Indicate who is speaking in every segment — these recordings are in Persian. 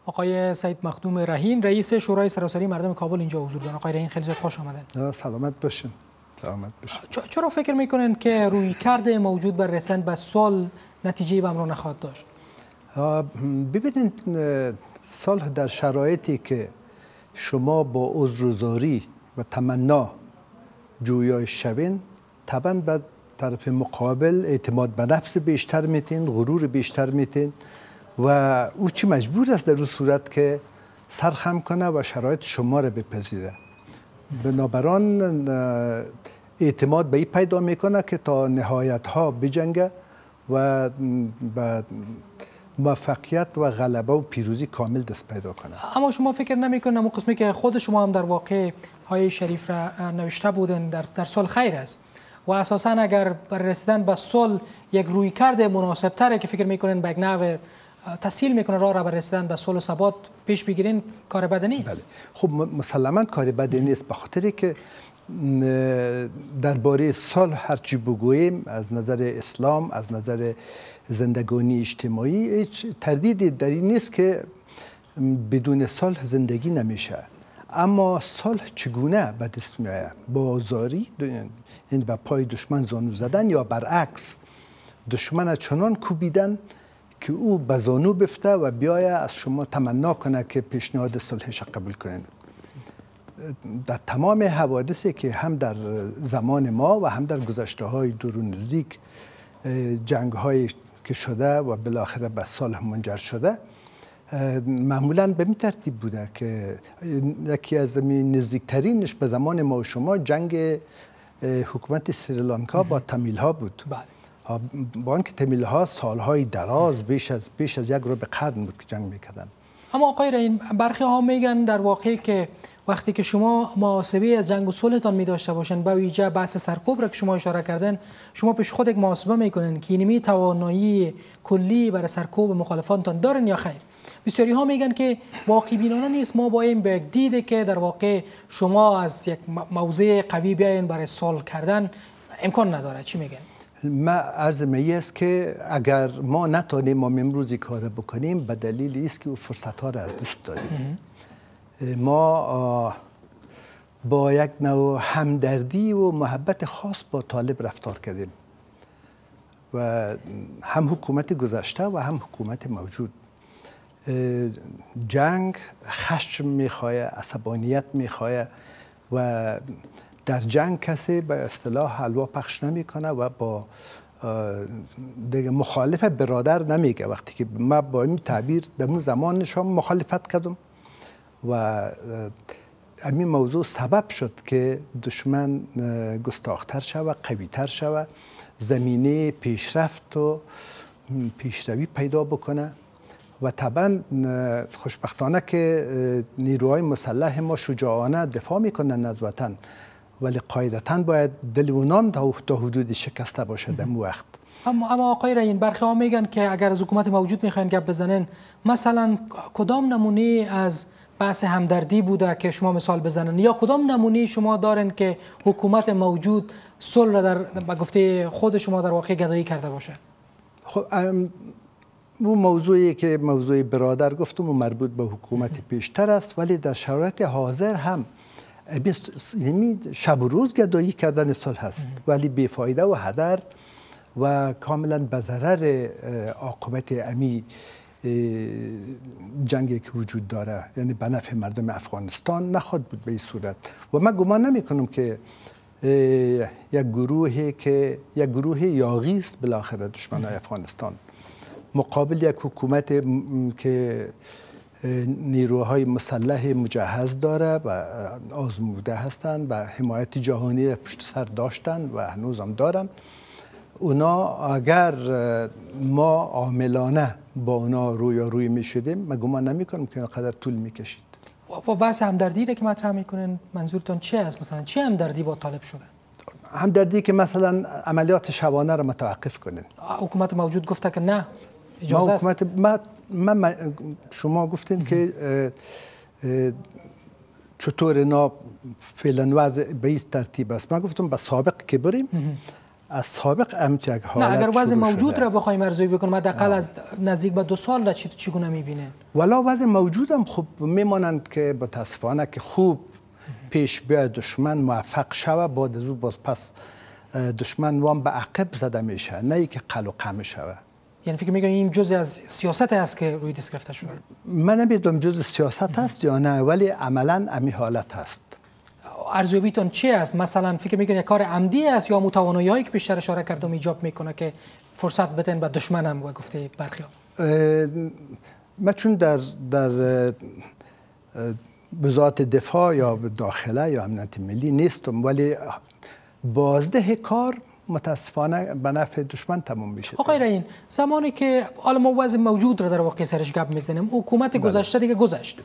Speaker 1: آقای سید مخدوم رهین، رئیس شورای سراسری مردم کابل اینجا حضور دارن. آقای رهین خیلی زیاد خوش آمدن.
Speaker 2: سلامت باشین. سلامت باشین.
Speaker 1: چرا فکر میکنن که رویکرد موجود بر رسیدن به صلح نتیجه به همراه نخواهد داشت؟
Speaker 2: ببینید، صلح در شرایطی که شما با عذرگزاری و تمنا جویای شوین، طبعا به طرف مقابل اعتماد به نفس بیشتر میتین، غرور بیشتر میتین و او چی مجبور است در اون صورت که سرخم کنه و شرایط شما را بپذیره. بنابراین اعتماد به این پیدا میکنه که تا نهایت ها بجنگه و به موفقیت و غلبه و پیروزی کامل دست پیدا کنه.
Speaker 1: اما شما فکر نمیکنید اون قسمی که خود شما هم در واقع های شریف را نوشته بودن در صلح خیر است و اساسا اگر بر رسیدن به صلح یک رویکرد مناسب تره که فکر میکنین به یک نحو تسهیل میکنه راه را بر رسیدن به صلح و ثبات پیش بگیرین، کار بد نیست؟
Speaker 2: بله. خب مسلما کار بد نیست، به خاطری که درباره صلح هرچی بگوییم از نظر اسلام، از نظر زندگانی اجتماعی، هیچ تردیدی در این نیست که بدون صلح زندگی نمیشه. اما صلح چگونه به دست میآید؟ با زاری، یعنی به پای دشمن زانو زدن، یا برعکس دشمن چنان کوبیدن که او به زانو بفته و بیاید از شما تمنا کنه که پیشنهاد صلحش قبول کنید. در تمام حوادثی که هم در زمان ما و هم در گذشته های دور و نزدیک جنگ هایی که شده و بالاخره به صلح منجر شده، معمولا به این ترتیب بوده که یکی از نزدیکترینش به زمان ما و شما جنگ حکومت سریلانکا با تامیل ها بود.
Speaker 1: بله.
Speaker 2: با اینکه تامیل ها سالهای دراز بیش از یک ربع قرن بود که جنگ میکردن.
Speaker 1: اما آقای رهین، برخی ها میگن در واقع که وقتی که شما محاسبه از جنگ و صلحتان می داشته باشن، با ویژه بحث سرکوب را که شما اشاره کردن، شما پیش خود یک محاسبه میکنن که اینمی توانایی کلی برای سرکوب مخالفانتان دارن یا خیر؟ بسیاری ها میگن که واقعی بینانه نیست، ما باید به یک دیده که در واقع شما از یک موضع قوی بیاین برای صلح کردن امکان نداره. چی میگن؟
Speaker 2: ما عرض می است که اگر ما نتونیم ما امروزی کار بکنیم به دلیل است که او فرصت ها را از دست دادیم. ما با یک نوع همدردی و محبت خاص با طالب رفتار کردیم و هم حکومت گذشته و هم حکومت موجود. جنگ خشم میخواه، عصبانیت میخواه و در جنگ کسی به اصطلاح حلوا پخش نمیکنه و با دیگه مخالف برادر نمیگه. وقتی که ما با این تعبیر در اون زمان شما مخالفت کردم و همین موضوع سبب شد که دشمن گستاختر شود، قویتر شود، زمینه پیشرفت و پیشروی پیدا بکنه و طبعا خوشبختانه که نیروهای مسلح ما شجاعانه دفاع میکنن از وطن، ولی قاعدتاً باید دل اونام تا حدود شکسته باشه در اون وقت.
Speaker 1: اما آقای رهین، برخی ها میگن که اگر از حکومت موجود میخواین گپ بزنن، مثلا کدام نمونه از بحث همدردی بوده که شما مثال بزنن، یا کدام نمونه شما دارن که حکومت موجود صلح را در به گفته خود شما در واقع گدایی کرده باشه؟ خب
Speaker 2: اون موضوعی که موضوع برادر گفتم و مربوط به حکومت پیشتر است، ولی در شرایط حاضر هم شب و روز گدایی کردن صلح هست، ولی بیفایده و هدر و کاملا به ضرر عاقبت امی جنگی که وجود داره، یعنی به نفع مردم افغانستان نخواد بود به این صورت. و من گمان نمی کنم که یک گروه یاغی است بالاخره دشمنان افغانستان مقابل یک حکومت که نیروهای مسلح مجهز داره و آزموده هستند و حمایت جهانی را پشت سر داشتن و هنوز هم دارن. اونا اگر ما عاملانه با اونا روی می شدیم، من گمان نمی کنم که اینقدر طول می کشید.
Speaker 1: و بحث همدردی را که مطرح میکنین منظورتون چه است؟ مثلا چه همدردی با طالب شده؟
Speaker 2: همدردی که مثلا عملیات شبانه را متوقف کنین.
Speaker 1: حکومت موجود گفته که نه، اجازه است.
Speaker 2: شما گفتین که چطور اینا فعلا وضع به این ترتیب است. من گفتم به سابق که بریم، از سابق امت یک حالت
Speaker 1: نه اگر وضع موجود
Speaker 2: شده.
Speaker 1: را بخوایم ارزیابی بکنیم حداقل از نزدیک به 2 سال را چگونه می‌بینین؟
Speaker 2: ولا وضع موجود هم خوب میمانند که متاسفانه که خوب پیش بیاید دشمن موفق شوه، بعد از او باز پس دشمن وام به عقب زده میشه، نه ای که قل و قم شوه.
Speaker 1: یعنی فکر می‌کنید این جزء از سیاست است که روی دست گرفته شده؟
Speaker 2: من نمیدونم جز سیاست است یا نه، ولی عملا امی حالت هست.
Speaker 1: ارزیابیتون چی است؟ مثلا فکر می‌کنید یک کار عمدی است یا متوانایی‌هایی که بیشتر اشاره کردم ایجاب میکنه که فرصت بدن به دشمنم و گفته برخیام؟
Speaker 2: من چون در وزارت دفاع یا داخله یا امنیت ملی نیستم، ولی بازده کار متاسفانه به نفع دشمن تموم میشه.
Speaker 1: آقای رئین، زمانی که حالا ما وضع موجود را در واقع سرش گپ میزنیم، حکومت گذشته دیگه گذشت،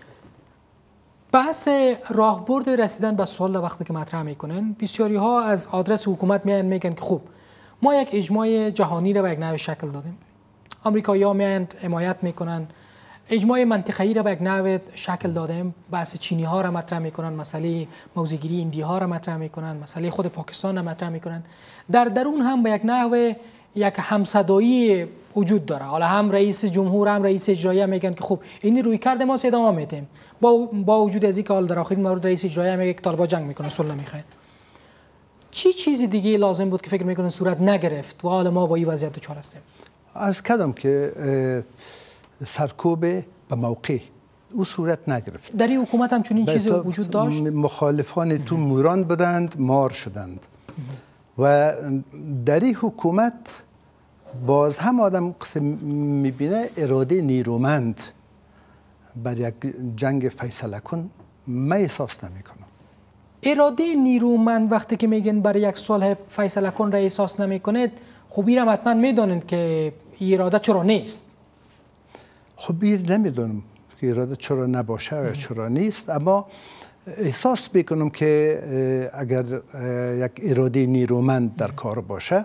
Speaker 1: بحث راهبرد رسیدن به سوال وقتی که مطرح میکنن، بسیاری ها از آدرس حکومت میگن که خوب ما یک اجماع جهانی را به یک نحو شکل دادیم، آمریکایی‌ها میاند حمایت میکنن، اجماع منطقه‌ای را به یک نحو شکل دادیم، بحث چینی‌ها را مطرح میکنن، مسئله موضع‌گیری هندی‌ها را مطرح میکنن، مسئله خود پاکستان را مطرح میکنن، در درون هم به یک نحو یک همصدایی وجود داره. حالا هم رئیس جمهور هم رئیس اجرایی میگن که خب این روی کرده ما ادامه میدیم، با وجود از اینکه حال در آخرین مورد رئیس اجرایی میگه که طالبان جنگ میکنه، صلح نمیخواد. چی چیزی دیگه لازم بود که فکر میکنن صورت نگرفت و حالا ما با این وضعیت دچار هستیم؟
Speaker 2: عرض کردم که سرکوب به موقع او صورت نگرفت.
Speaker 1: در این حکومت هم چنین چیزی وجود داشت؟
Speaker 2: مخالفان تو موران بودند، مار شدند. و در این حکومت باز هم آدم قسم میبینه اراده نیرومند بر یک جنگ فیصله کن من احساس نمیکنم.
Speaker 1: اراده نیرومند وقتی که میگن برای یک صلح فیصله کن را احساس نمیکنید، خب این حتما میدونید که اراده چرا نیست.
Speaker 2: خب این نمیدونم که اراده چرا نباشه و چرا نیست، اما احساس میکنم که اگر یک اراده نیرومند در کار باشه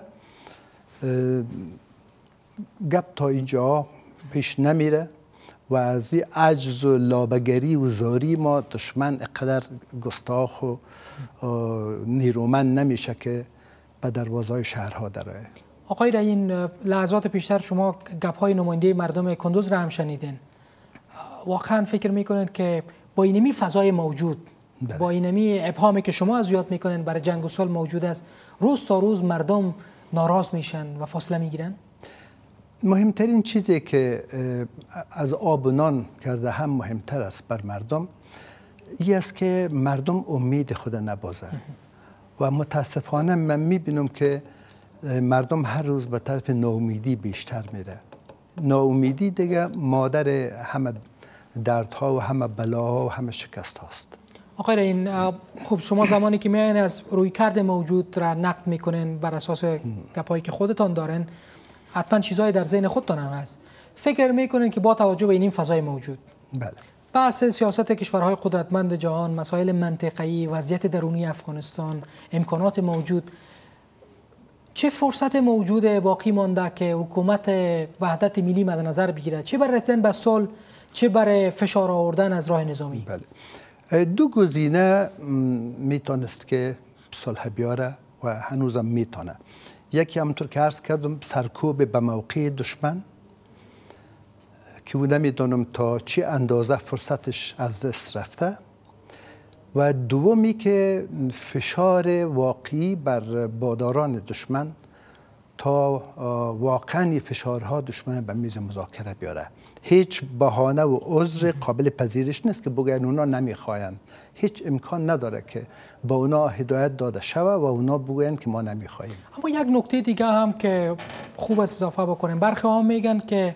Speaker 2: گپ تا اینجا پیش نمیره و از این عجز و لابگری و زاری ما دشمن اقدر گستاخ و نیرومند نمیشه که به دروازهای شهرها درآید.
Speaker 1: آقای رئین، لحظات پیشتر شما گپ‌های نماینده مردم کندوز را هم شنیدین. واقعا فکر میکنید که با اینمی فضای موجود، با اینمی ابهامی که شما از یاد میکنین برای جنگ و صلح موجود است، روز تا روز مردم ناراض میشن و فاصله میگیرن؟
Speaker 2: مهمترین چیزی که از آب و نان کرده هم مهمتر است بر مردم این است که مردم امید خود نبازه و متاسفانه من میبینم که مردم هر روز به طرف ناامیدی بیشتر میره. ناامیدی دیگه مادر همه دردها و همه بلاها و همه شکست هاست.
Speaker 1: آقای رئین، خب شما زمانی که میاین از رویکرد موجود را نقد میکنین بر اساس گپایی که خودتان دارن، حتما چیزایی در ذهن خودتان هم هست. فکر میکنین که با توجه به این فضای موجود،
Speaker 2: بله،
Speaker 1: بحث سیاست کشورهای قدرتمند جهان، مسائل منطقه‌ای، وضعیت درونی افغانستان، امکانات موجود، چه فرصت موجود باقی مانده که حکومت وحدت ملی مد نظر بگیرد، چه برای رسیدن به صلح، چه برای فشار آوردن از راه نظامی؟
Speaker 2: بله، دو گزینه میتونست که صلح بیاره و هنوزم میتونه. یکی همونطور که عرض کردم سرکوب به موقع دشمن که او نمیدونم تا چه اندازه فرصتش از دست رفته، و دومی که فشار واقعی بر باداران دشمن تا واقعا فشارها دشمن به میز مذاکره بیاره. هیچ بهانه و عذر قابل پذیرش نیست که بگن اونا نمیخواین. هیچ امکان نداره که با اونا هدایت داده شوه و اونا بگوین که ما نمیخوایم.
Speaker 1: اما یک نکته دیگه هم که خوب است اضافه بکنیم، برخی ها میگن که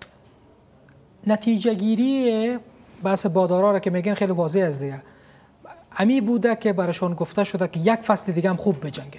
Speaker 1: نتیجه گیری بحث بادارا را که میگن خیلی واضح است دیگه، امی بوده که براشون گفته شده که یک فصل دیگه هم خوب بجنگن،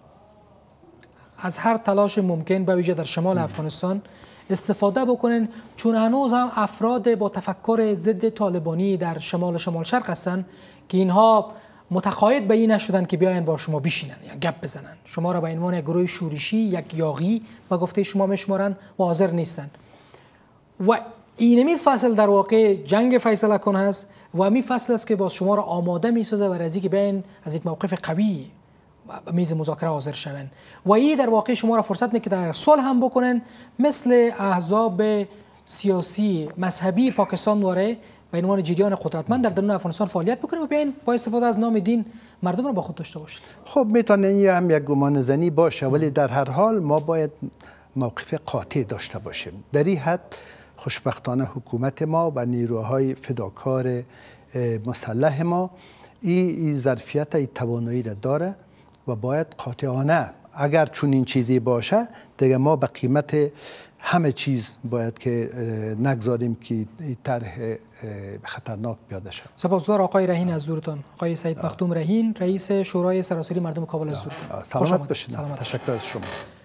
Speaker 1: از هر تلاش ممکن به ویژه در شمال افغانستان استفاده بکنن، چون هنوز هم افراد با تفکر ضد طالبانی در شمال شرق هستن که اینها متقاعد به این نشدن که بیاین با شما بشینن یا گپ بزنن، شما را به عنوان گروه شورشی یک یاغی و گفته شما میشمارن و حاضر نیستن. و اینمی فصل در واقع جنگ فیصله کن هست و می فصل است که باز شما را آماده می سازه برای از اینکه بیاین از یک موقف قوی و میز مذاکره حاضر شوند و این در واقع شما را فرصت میده که در صلح هم بکنن، مثل احزاب سیاسی مذهبی پاکستان داره به عنوان جریان قدرتمند در درون افغانستان فعالیت بکنه و بیاین با استفاده از نام دین مردم را با خود داشته باشید.
Speaker 2: خب میتونه این هم یک گمان زنی باشه، ولی در هر حال ما باید موقف قاطع داشته باشیم. در این حد خوشبختانه حکومت ما و نیروهای فداکار مسلح ما این ظرفیت، این توانایی را داره و باید قاطعانه، اگر چون این چیزی باشه دیگه ما به قیمت همه چیز باید که نگذاریم که این طرح خطرناک پیاده شد.
Speaker 1: سپاسگزار آقای رهین از حضورتان. آقای سید مخدوم رهین، رئیس شورای سراسری مردم کابل از حضورتان.
Speaker 2: سلامت باشید. تشکر از شما.